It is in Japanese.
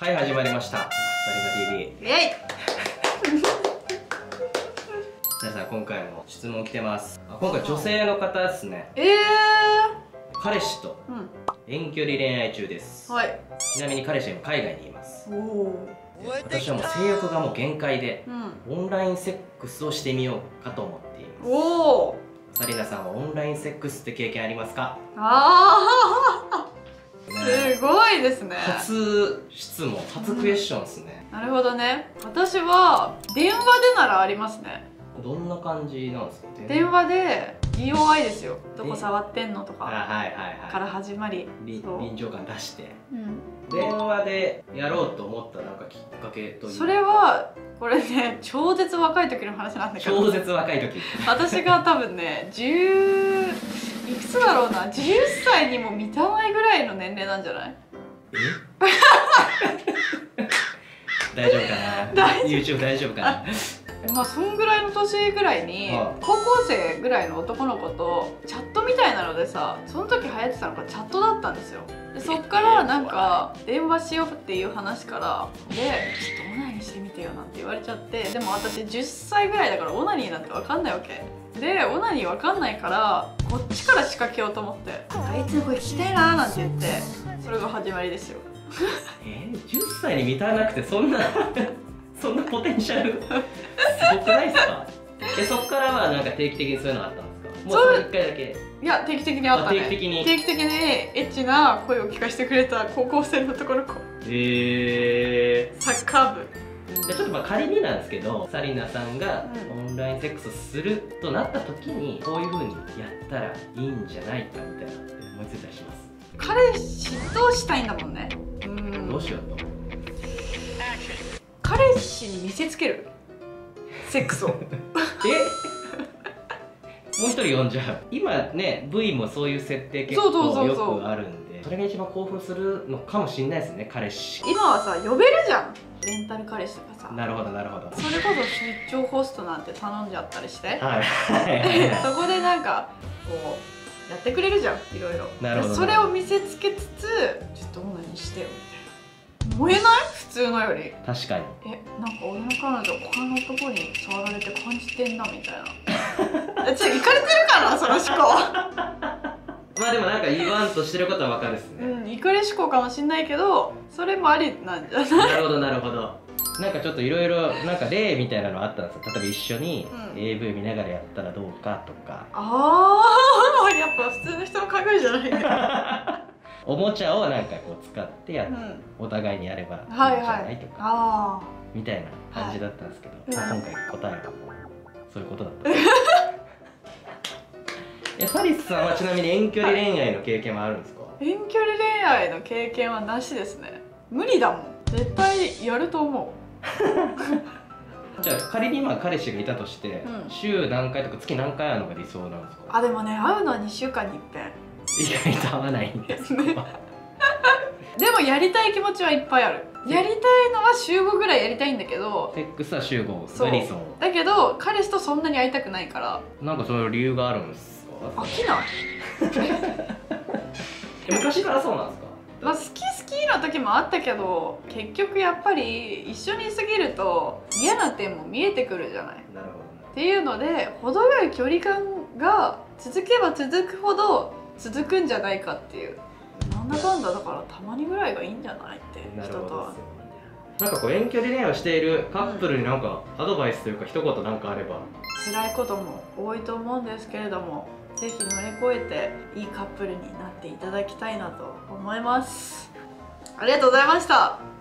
はい、始まりました。サリナ TV。 イエイ。 皆さん、今回も質問来てます。今回女性の方ですね。彼氏と遠距離恋愛中です。 はい。 ちなみに彼氏は海外にいます。 おお。 私はもう性欲がもう限界で、オンラインセックスをしてみようかと思っています。 おお。 サリナさんはオンラインセックスって経験ありますか？ ああ。すごいですね。 初質問、初クエスチョンですね。 なるほどね。私は電話でならありますね。 どんな感じなんですか？ 電話で DOI ですよ。どこ触ってんのとかから始まり、 臨場感出して、 うん、 電話でやろうと思ったなんかきっかけというか。 それはこれね、超絶若い時の話なんだけど、 超絶若い時私が多分ね、いくつだろうな、10歳にも満たないぐらいの年齢なんじゃない？ 大丈夫かな？YouTube 大丈夫かな？ まあそんぐらいの年ぐらいに高校生ぐらいの男の子とチャットみたいなのでさ、その時流行ってたのがチャットだったんですよ。でそっからなんか電話しようっていう話からで、ちょっとオナニーしてみてよなんて言われちゃって、でも私10歳ぐらいだからオナニーなんて分かんないわけで、オナニー分かんないからこっちから仕掛けようと思って、あいつの声聞きたいなーなんて言って、それが始まりですよ。 10歳に満たなくてそんなそんなポテンシャルすごくないですか？そっからはなんか定期的にそういうのあったんですか？もうそれ1回だけ。 いや、定期的にあったね。定期的にエッチな声を聞かせてくれた高校生の男の子。サッカー部。 ちょっとまあ仮になんですけど、サリナさんがオンラインセックスするとなった時にこういう風にやったらいいんじゃないかみたいな思いついたりします？彼氏としたいんだもんね。 どうしようと。 彼氏に見せつけるセックスを。 もう一人呼んじゃう。今ね、V もそういう設定結構よくあるんで、それが一番興奮するのかもしれないですね、彼氏。 今はさ、呼べるじゃん、レンタル彼氏とかさ。 なるほどなるほど。 それこそ出張ホストなんて頼んじゃったりして、 はいそこでなんかこうやってくれるじゃん、いろいろ。 なるほど。 それを見せつけつつ、ちょっとオナニーしてよみたいな。燃えない？普通のより。 確かに。 なんか俺の彼女他の男に触られて感じてんなみたいな。ちょっとイカれてるかな、その思考。 まあでもなんか言わんとしてることはわかるっすね。 イカれ思考かもしんないけど、それもありなんじゃない？ なるほどなるほど。なんかちょっといろいろなんか例みたいなのあったんですよ。例えば一緒に AV 見ながらやったらどうかとか。 ああ、やっぱ普通の人の考えじゃないね。 おもちゃをなんかこう使ってやって、お互いにやればいいんじゃないとかみたいな感じだったんですけど、今回答えはそういうことだった。サリスさんはちなみに遠距離恋愛の経験はあるんですか？ 遠距離恋愛の経験はなしですね。無理だもん。絶対やると思う。 じゃあ仮に今彼氏がいたとして、週何回とか月何回会うのが理想なんですか？ でもね、会うのは2週間に一遍。 意外と合わないんですね。 でもやりたい気持ちはいっぱいある。やりたいのは週5ぐらいやりたいんだけど、 セックスは週5が理想だけど彼氏とそんなに会いたくないから。 なんかその理由があるんですか？ 飽きない。 昔からそうなんですか？ 好きの時もあったけど、結局やっぱり一緒にいすぎると嫌な点も見えてくるじゃない。 なるほど。 っていうので、程よい距離感が続けば続くほど続くんじゃないかっていう。なんだかんだだからたまにぐらいがいいんじゃないって人とは。 なんかこう遠距離恋愛をしているカップルになんかアドバイスというか一言なんかあれば。 辛いことも多いと思うんですけれども、ぜひ乗り越えていいカップルになっていただきたいなと思います。ありがとうございました。